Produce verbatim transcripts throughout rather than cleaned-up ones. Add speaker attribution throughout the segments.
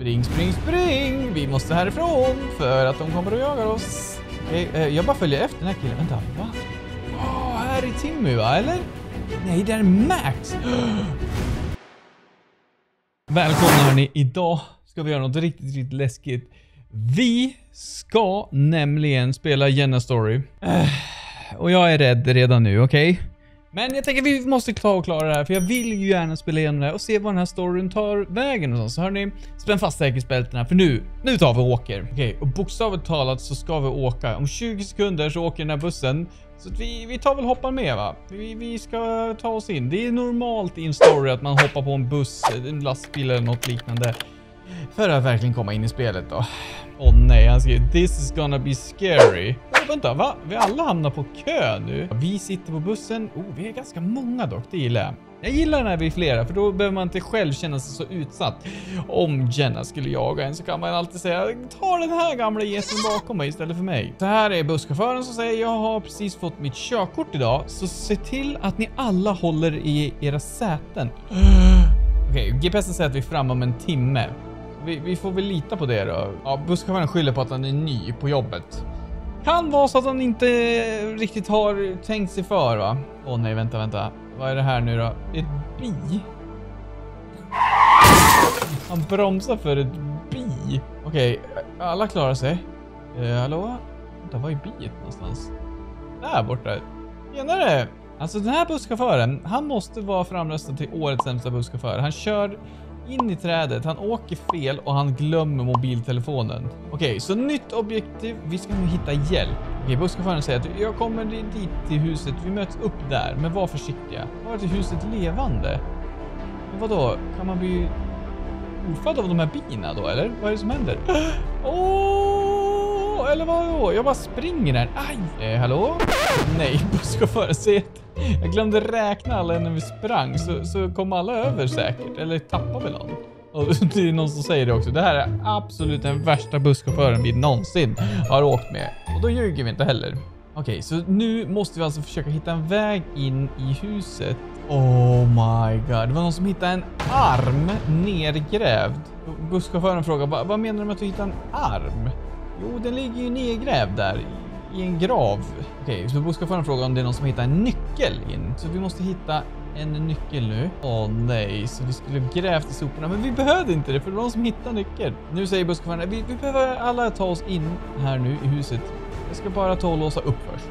Speaker 1: Spring, spring, spring! Vi måste härifrån för att de kommer att jaga oss. Okej, eh, jag bara följer efter den här killen. Vänta, va? Åh, oh, här är Timmy, va? Eller? Nej, det är Max! Välkomna hörni, idag ska vi göra något riktigt, riktigt läskigt. Vi ska nämligen spela Jenna Story. Uh, och jag är rädd redan nu, okej? Okay? Men jag tänker att vi måste klara och klara det här. För jag vill ju gärna spela igenom det här och se vad den här storyn tar vägen och så. Så hörni, spänn fast säkerhetsbältena. För nu, nu tar vi och åker. Okej, okay, och bokstavligt talat så ska vi åka. Om tjugo sekunder så åker den här bussen. Så att vi, vi tar väl hoppa med, va? Vi, vi ska ta oss in. Det är normalt i en story att man hoppar på en buss, en lastbil eller något liknande. För att verkligen komma in i spelet då. Åh oh, nej, han skriver this is gonna be scary. Oh, vänta, va? Vi alla hamnar på kö nu. Vi sitter på bussen. Oh, vi är ganska många dock, det gillar jag. Jag gillar när vi är flera, för då behöver man inte själv känna sig så utsatt. Om Jenna skulle jaga en så kan man alltid säga ta den här gamla gästen bakom mig istället för mig. Så här är busschauffören som säger jag har precis fått mitt körkort idag. Så se till att ni alla håller i era säten. Okej, okay, G P S säger att vi är framme om en timme. Vi, vi får väl lita på det då. Ja, busschauffören skyller på att han är ny på jobbet. Kan vara så att han inte riktigt har tänkt sig för, va? Åh nej, vänta, vänta. Vad är det här nu då? Ett bi? Han bromsar för ett bi. Okej, okay, alla klarar sig. Uh, hallå? Vänta, var är biet någonstans? Där borta. Tjenare! Alltså den här busschauffören, han måste vara framröstad till årets sämsta busschaufför. Han kör in i trädet, han åker fel och han glömmer mobiltelefonen. Okej, okay, så nytt objektiv. Vi ska nu hitta hjälp. Okej, okay, busschauffören säger att jag kommer dit till huset. Vi möts upp där, men var försiktiga. Var till huset levande? Men vadå? Kan man bli ofödd av de här bina då, eller? Vad är det som händer? Åh! Oh, eller vadå? Jag bara springer där. Aj! Eh, hallå? Nej, busschauffören säger att jag glömde räkna alla när vi sprang, så, så kom alla över säkert. Eller tappade väl någon. Och det är någon som säger det också. Det här är absolut den värsta busschauffören vi någonsin har åkt med. Och då ljuger vi inte heller. Okej, okay, så nu måste vi alltså försöka hitta en väg in i huset. Oh my god. Det var någon som hittade en arm nergrävd. Busschauffören frågar, vad, vad menar du med att du hittar en arm? Jo, den ligger ju nedgrävd där i en grav. Okej, okay, så busschauffören frågar om det är någon som hittar en nyckel in. Så vi måste hitta en nyckel nu. Åh oh, nej, så vi skulle grävt i soporna. Men vi behövde inte det, för det var någon som hittade nyckeln. Nu säger busschauffören, vi, vi behöver alla ta oss in här nu i huset. Jag ska bara ta och låsa upp först.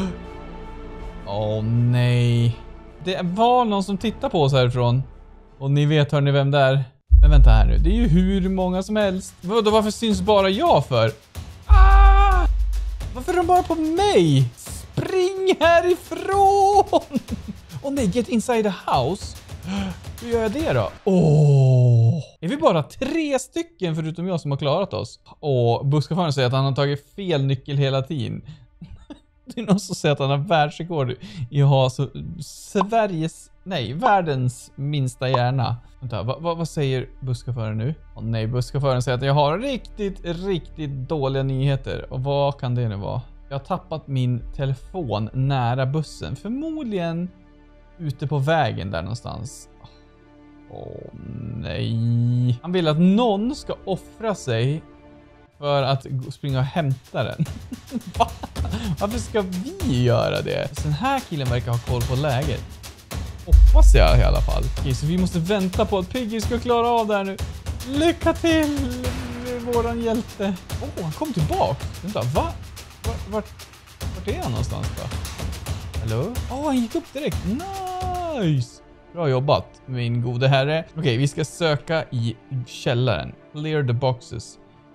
Speaker 1: Åh oh, nej. Det var någon som tittar på oss härifrån. Och ni vet, hör ni vem det är? Men vänta här nu, det är ju hur många som helst. Vadå, varför syns bara jag för? Ah! Varför är de bara på mig? Spring härifrån! Åh oh, nej, get inside the house. Hur gör jag det då? Åh! Oh. Är vi bara tre stycken förutom jag som har klarat oss? Och busschauffören säger att han har tagit fel nyckel hela tiden. Det är någon som säger att han har världsrekord i att ha så Sveriges, nej, världens minsta hjärna. Vänta, vad, vad, vad säger busschauffören nu? Åh nej, busschauffören säger att jag har riktigt, riktigt dåliga nyheter. Och vad kan det nu vara? Jag har tappat min telefon nära bussen. Förmodligen ute på vägen där någonstans. Åh nej. Han vill att någon ska offra sig för att springa och hämta den. Varför ska vi göra det? Så den här killen verkar ha koll på läget. Hoppas jag i alla fall. Okej, så vi måste vänta på att Piggy ska klara av det här nu. Lycka till, våran hjälte. Åh, oh, han kom tillbaka. Vänta, va? Vart, vart, vart är han någonstans då? Hallå? Åh, oh, han gick upp direkt. Nice! Bra jobbat, min gode herre. Okej, okay, vi ska söka i källaren. Clear the boxes.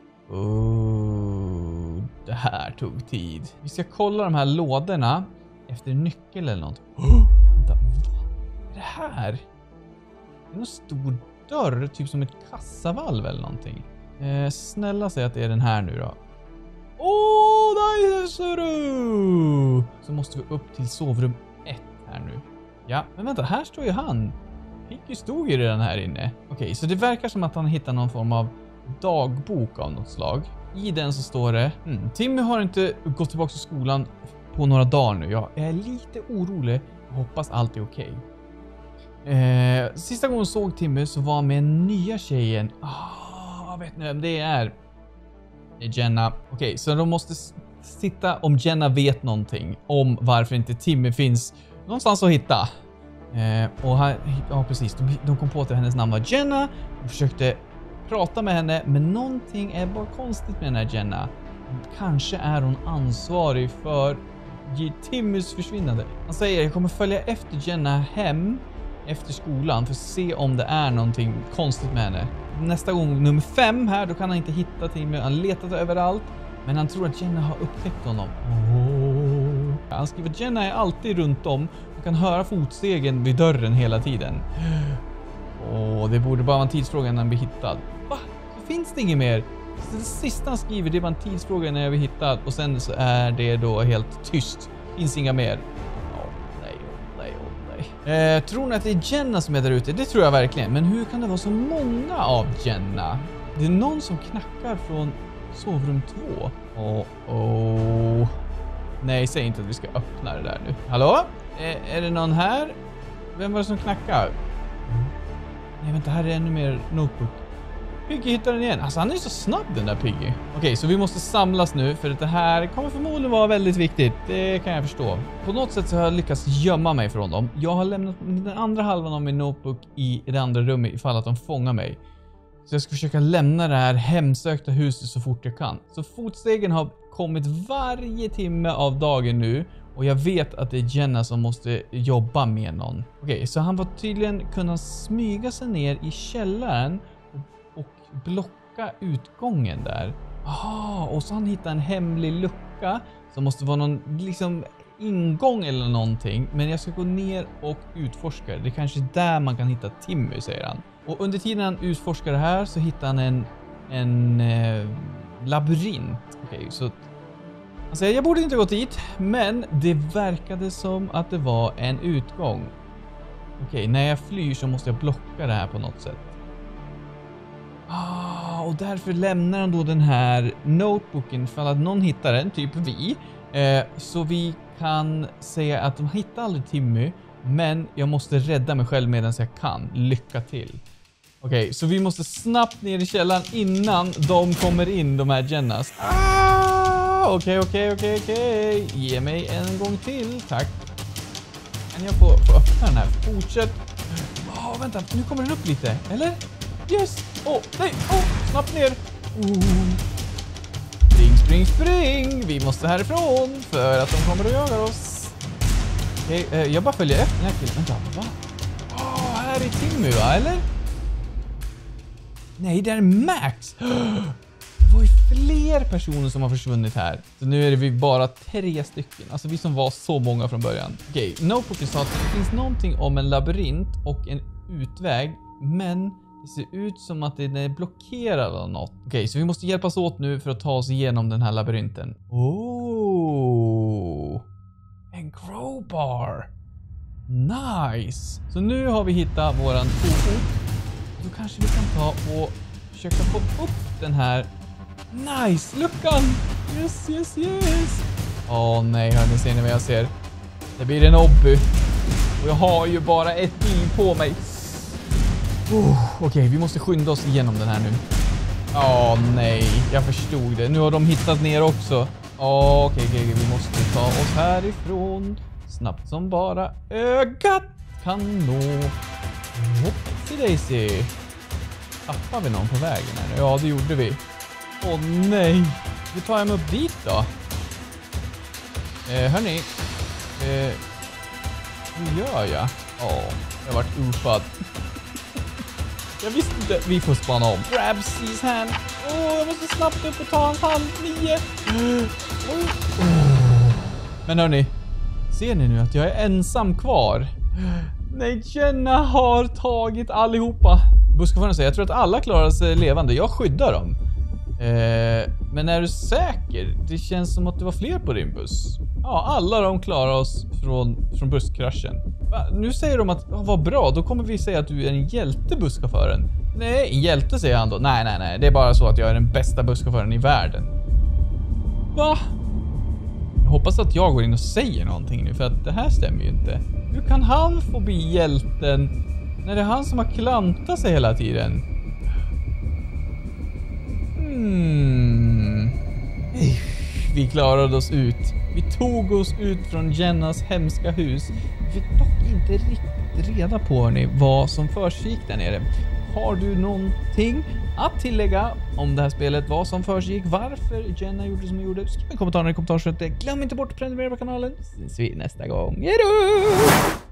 Speaker 1: Oh, det här tog tid. Vi ska kolla de här lådorna efter nyckel eller något. Oh, vänta, vad är det här? Det är en stor dörr, typ som ett kassavalv eller någonting. Eh, snälla säg att det är den här nu då. Åh, oh, där ser du! Så måste vi upp till sovrum ett här nu. Ja, men vänta, här står ju han. Piggy stod ju redan här inne. Okej, okay, så det verkar som att han hittar någon form av dagbok av något slag. I den så står det mm, Timmy har inte gått tillbaka till skolan på några dagar nu. Jag är lite orolig. Jag hoppas allt är okej. Okay. Eh, sista gången såg Timmy så var med nya tjejen. Ah, Ja, vet ni vem det är? Det är Jenna. Okej, okay, så de måste titta om Jenna vet någonting om varför inte Timmy finns någonstans att hitta. Eh, och här, ja precis, de, de kom på att hennes namn var Jenna och försökte prata med henne, men någonting är bara konstigt med den här Jenna. Kanske är hon ansvarig för Timmys försvinnande. Han säger, jag kommer följa efter Jenna hem efter skolan för att se om det är någonting konstigt med henne. Nästa gång, nummer fem här, då kan han inte hitta Timmy. Han letat överallt, men han tror att Jenna har upptäckt honom. Oh. Han skriver att Jenna är alltid runt om och kan höra fotstegen vid dörren hela tiden. Åh, det borde bara vara en tidsfråga när han blir hittad. Va? Så finns det inget mer? Så det sista han skriver, det är bara en tidsfråga när jag blir hittad. Och sen så är det då helt tyst. Finns inga mer. Åh, nej, åh, nej, åh, nej. Eh, tror ni att det är Jenna som är där ute? Det tror jag verkligen. Men hur kan det vara så många av Jenna? Det är någon som knackar från sovrum två. Åh, åh. Nej, säg inte att vi ska öppna det där nu. Hallå? Eh, är det någon här? Vem var det som knackar? Nej, vänta, här är ännu mer notebook. Piggy hittar den igen. Alltså han är ju så snabb, den där Piggy. Okej, så vi måste samlas nu för att det här kommer förmodligen vara väldigt viktigt. Det kan jag förstå. På något sätt så har jag lyckats gömma mig från dem. Jag har lämnat den andra halvan av min notebook i det andra rummet ifall att de fångar mig. Så jag ska försöka lämna det här hemsökta huset så fort jag kan. Så fotstegen har kommit varje timme av dagen nu. Och jag vet att det är Jenna som måste jobba med någon. Okej, så han var tydligen kunna smyga sig ner i källaren och, och blocka utgången där. Ah, och så han hittar en hemlig lucka som måste vara någon liksom ingång eller någonting. Men jag ska gå ner och utforska. Det är kanske där man kan hitta Timmy, säger han. Och under tiden han utforskar det här så hittar han en, en eh, labyrint. Okej, så han säger, jag borde inte gått dit, men det verkade som att det var en utgång. Okej, när jag flyr så måste jag blocka det här på något sätt. Ah, och därför lämnar han då den här notebooken för att någon hittar den, typ vi. Eh, så vi kan säga att de hittar aldrig Timmy, men jag måste rädda mig själv medan jag kan. Lycka till. Okej, så vi måste snabbt ner i källaren innan de kommer in, de här Jennas. Ah, okej, okej, okej, okej. Ge mig en gång till, tack. Kan jag få, få öppna den här? Fortsätt. Åh, oh, vänta, nu kommer den upp lite, eller? Yes! Åh, oh, nej! Åh, oh, snabbt ner! Oh. Spring, spring, spring! Vi måste härifrån för att de kommer att jaga oss. Okej, okay, eh, jag bara följer efter den här killen. Vänta, va? Åh, oh, här är Timmy, va? Eller? Nej, det är Max! Det var ju fler personer som har försvunnit här. Så nu är det vi bara tre stycken. Alltså vi som var så många från början. Okej, okay, notebooken sa att det finns någonting om en labyrint och en utväg. Men det ser ut som att den är blockerad av något. Okej, okay, så vi måste hjälpas åt nu för att ta oss igenom den här labyrinten. Oh! En crowbar! Nice! Så nu har vi hittat våran kofot. Då kanske vi kan ta och försöka få upp den här. Nice! Luckan! Yes, yes, yes! Åh oh, nej, hörni, ser ni vad jag ser? Det blir en obby. Och jag har ju bara ett liv på mig. Oh, Okej, okay, vi måste skynda oss igenom den här nu. Åh oh, nej, jag förstod det. Nu har de hittat ner också. Åh, okej, okay, okay, vi måste ta oss härifrån. Snabbt som bara ögat kan nå. Hoppsi daisy. Tappar vi någon på vägen här? Ja, det gjorde vi. Åh oh, nej. Hur tar jag mig upp dit då? Eh, hörni. Eh, hur gör jag? Ja, oh, jag har varit upad. Jag visste inte. Vi får spana om. Grab seize hand. Åh, oh, jag måste snabbt upp och ta hans hand. Nio. Oh. Men hörni. Ser ni nu att jag är ensam kvar? Nej, Jenna har tagit allihopa. Busschauffören säger, jag tror att alla klarar sig levande. Jag skyddar dem. Eh, men är du säker? Det känns som att det var fler på din buss. Ja, alla de klarar oss från, från busskraschen. Va? Nu säger de att, vad bra, då kommer vi säga att du är en hjälte, busschauffören. Nej, en hjälte säger han då. Nej, nej, nej, det är bara så att jag är den bästa busschauffören i världen. Va? Jag hoppas att jag går in och säger någonting nu, för att det här stämmer ju inte. Hur kan han få bli hjälten när det är han som har klantat sig hela tiden? Hmm. Vi klarade oss ut. Vi tog oss ut från Jennas hemska hus. Vi fick dock inte riktigt reda på hörni, vad som försiggick där nere. Har du någonting att tillägga om det här spelet? Vad som försiggick? Varför Jenna gjorde som hon gjorde? Skriv en kommentar i kommentarsfältet. Glöm inte bort att prenumerera på kanalen. Ses vi nästa gång. Hejdå!